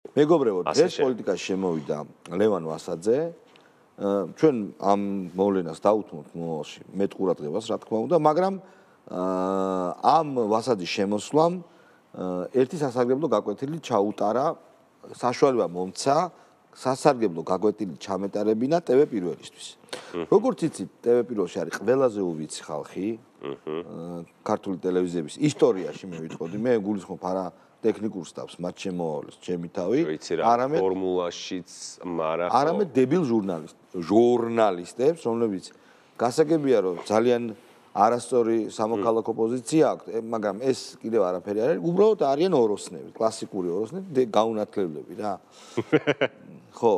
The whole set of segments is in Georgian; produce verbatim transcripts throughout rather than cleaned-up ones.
მეგობრებო, დღეს პოლიტიკაში შემოვიდა ლევან ვასაძე. ჩვენ ამ მოვლენას დაუთმობთ მომავალში მეტ ყურადღებას, რა თქმა უნდა, მაგრამ ამ ვასაძის შემოსვლამ ერთი სასარგებლო გაკვეთილი ჩაუტარა, საშუალება მომცა სასარგებლო გაკვეთილი ჩამეტარებინა ტევ პირველისთვის. როგორც იცით, ტევ პირველში არის ყველაზე უვიცი ხალხი ქართული ტელევიზიების ისტორიაში, მე ვიტყოდი, მე გულისხმობ არა ტექნიკურ სტაფს, მათ შემოავლეს ჩემი თავი, არამედ ფორმულაშიც, მაგრამ არამედ დებილ ჟურნალისტებს, ჟუურრნალისტებს, რომლებიც გასაგებია, რომ ძალიან არასწორი სამოქალაქო პოზიცია აქვს, მაგრამ ეს კიდევ არაფერი არ არის, უბრალოდ არიან ოროსნები, კლასიკური ოროსნები, გაუნათლებლები რა. ხო.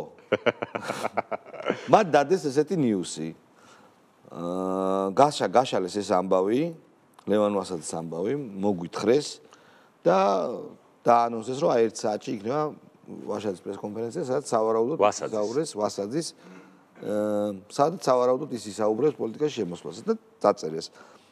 მათ დადეს ესეთი ნიუსი. გაშა გაშალეს ეს ამბავი, ლევან ვასაძის ამბავი, მოგვითხრეს და დაანონსეს, რომ აი ერთ საათში იქნება ვაშაძის პრესკონფერენცია, სადაც სავარაუდოდ ისაუბრეს ვასაძის სადაც სავარაუდოდ ის ისაუბრებს პოლიტიკაში შემოსვლაზე და დაწერეს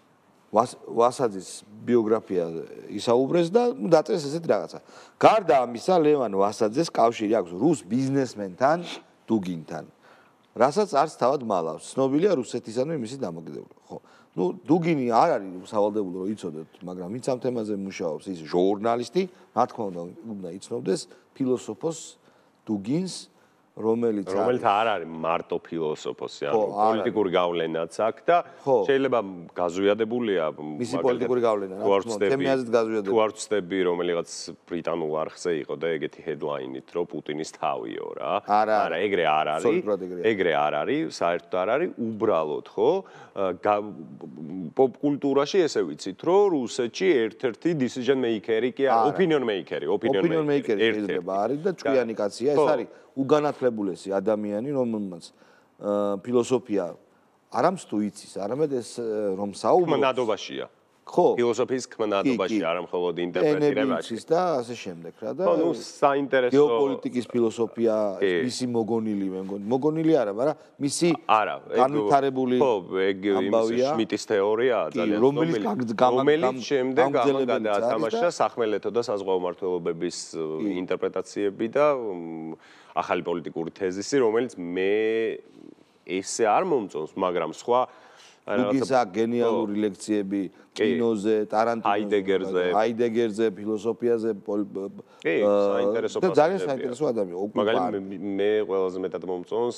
ვასაძის ბიოგრაფია ისაუბრეს და დაწერეს ესეთი რაღაცა. გარდა ამისა, ლევან ვასაძეს კავშირი აქვს რუს ბიზნესმენთან, დუგინთან, რასაც არც თავად მალავს. ცნობილია რუსეთისადმი მისი დამოკიდებულება. ხო. ნუ დუგინი არ არის სავალდებულო რომ იცოდეთ, მაგრამ ვინც ამ თემაზე მუშაობს, ის ჟურნალისტი, რა თქმა უნდა, უნდა იცნობდეს ფილოსოფოს დუგინს, რომელიც რომელიც არ არის მარტო ფილოსოფოსი, ანუ პოლიტიკური გავლენაც აქვს და შეიძლება გაზვიადებულია მისი პოლიტიკური გავლენა, რა თქმა უნდა, ჩემი აზრით გაზვიადებული. თუ არ ვწდები, რომელიღაც ბრიტანულ არხზე იყო და ეგეთი ჰედლაინით, რომ პუტინის თავიო რა. არა, ეგრე არ არის. ეგრე არ არის, საერთოდ არ არის, უბრალოდ, ხო? პოპ კულტურაში ესე ვიცით, რომ რუსეთში ერთ-ერთი decision maker-ი კი არა, opinion maker-ი, opinion maker-ი შეიძლება არის და ჭკვიანი კაცია, ეს არის უგანათლებულესი ადამიანი, რომელმაც ფილოსოფია არამც თუ იცის, არამედ ეს რომ საუბრობს ქმნადობაშია. ხო, ფილოსოფიის ქმნადობაში, არა მხოლოდ ინტერპრეტირებაში. იცის და ასე შემდეგ რა და ხო, ნუ საინტერესო გეოპოლიტიკის ფილოსოფია, მისი მოგონილი, მე მგონი, მოგონილი არა, მაგრამ მისი განვითარებული ხო, ეგ შმიტის თეორიაა ძალიან რომელიც რომელიც შემდეგ ამან გადაათამაშა სახმელეთო და საზღვაო მმართველობების ინტერპრეტაციები და ახალი პოლიტიკური თეზისი, რომელიც მე ესე არ მომწონს, მაგრამ სხვა რუგისა გენიალური ლექციები კინოზე, ტარანტინოზე, ჰაიდეგერზე, ჰაიდეგერზე, ფილოსოფიაზე, კი, საინტერესო და ძალიან საინტერესო ადამიანი. მაგალითად მე ყველაზე მეტად მომწონს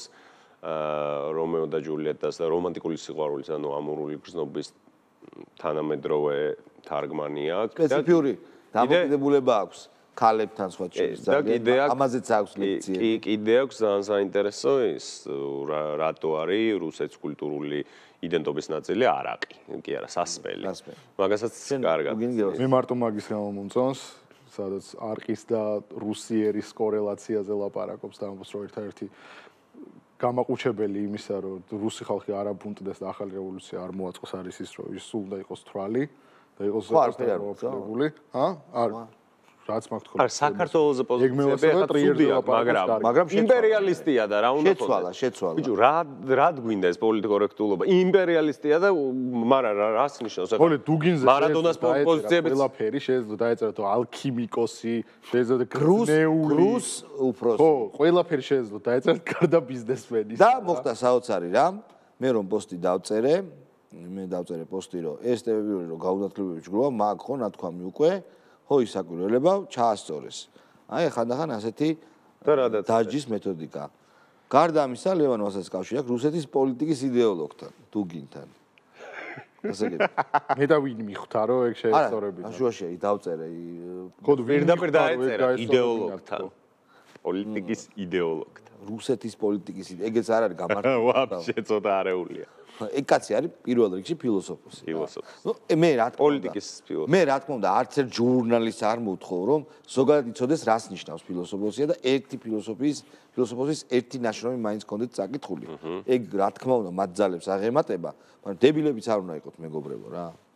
რომეო და ჯულიეტას და რომანტიკული სიყვარულის, ანუ ამორული გრძნობის თანამედროვე თარგმანი აქვს. სპეციფიური დამოკიდებულება აქვს ქალებთან სხვა შორის. ამაზეც აქვს ლექციები. კი, კიდე აქვს ძალიან საინტერესო ის რატო არის რუსეთის კულტურული იდენტობის ნაწილი არაყი, კი არა, სასმელი. მაგასაც კარგად. მე მარტო მაგის გამო მომწონს, სადაც არყის და რუსიერის კორელაციაზე ლაპარაკობს და ამბობს, რომ ერთ-ერთი გამაყუჩებელი იმისა, რომ რუსი ხალხი არ აბუნტდეს და ახალი რევოლუცია არ მოაწყოს არის ის, რომ ის სულ უნდა იყოს თვალი და იყოს ზოგადად. ჰა? არ რაც მაქვს თქო. არ საქართველოზე პოზიციები ახლა ცუდია, მაგრამ მაგრამ იმპერიალისტია და რა უნდა თქო. შეცვალა, შეცვალა. ბიჭო, რა რა გვინდა ეს პოლიტიკორექტულობა? იმპერიალისტია და მაგრამ რას ნიშნავს? ხო, დუგინზე მარადონას პოზიციები ყველაფერი შეიძლება დაეწერა თუ ალქიმიკოსი, შეიძლება გრუს, გრუს უფროსი. ხო, ყველაფერი შეიძლება დაეწერა გარდა ბიზნესმენის. და მოხდა საოცარი რა. მე რომ პოსტი დავწერე, მე დავწერე პოსტი, რომ ეს ტევ პირველი რომ გაუნათლებები ჯგროვა, მაგ ხო ნათქვამი უკვე ხო ისაკვირველება ჩაასწორეს. აი ხანდახან ასეთი დაჯის მეთოდიკა. გარდა ამისა, ლევან ვასაძის კავშირი აქვს რუსეთის პოლიტიკის იდეოლოგთან, დუგინთან. ასე იგი. მე და ვინ მიხვდა, რომ ეგ შეესწორებინა. არა, შუაშია, დავწერე. ხო, პირდაპირ დაეწერა იდეოლოგთან. პოლიტიკის იდეოლოგთან. რუსეთის პოლიტიკის ეგეც არ არის გამართული. ვაფშე ცოტა არეულია. ეგ კაცი არის პირველ რიგში ფილოსოფოსი. ფილოსოფოსი. ნუ მე რა თქმა უნდა, პოლიტიკის ფილოსოფოსი. მე რა თქმა უნდა, არც ერთ ჟურნალისტს არ მოთხოვ, რომ ზოგადად იცოდეს რას ნიშნავს ფილოსოფოსია და ერთი ფილოსოფიის, ფილოსოფოსის ერთი ნაშრომი მაინც კონდეთ წაკითხული. ეგ რა თქმა უნდა, მათ ძალებს აღემატება, მაგრამ დებილებიც არ უნდა იყოთ მეგობრებო რა.